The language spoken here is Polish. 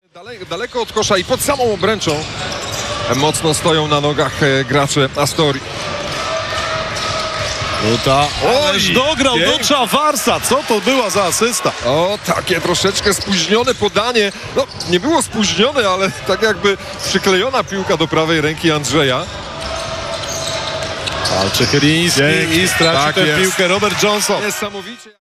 Daleko od kosza i pod samą obręczą mocno stoją na nogach gracze Astorii. Nuta, ależ dograł do Czawarsa. Co to była za asysta? O, takie troszeczkę spóźnione podanie. No, nie było spóźnione, ale tak jakby przyklejona piłka do prawej ręki Andrzeja. Walczy Chyliński i straci tę piłkę Robert Johnson. Niesamowicie.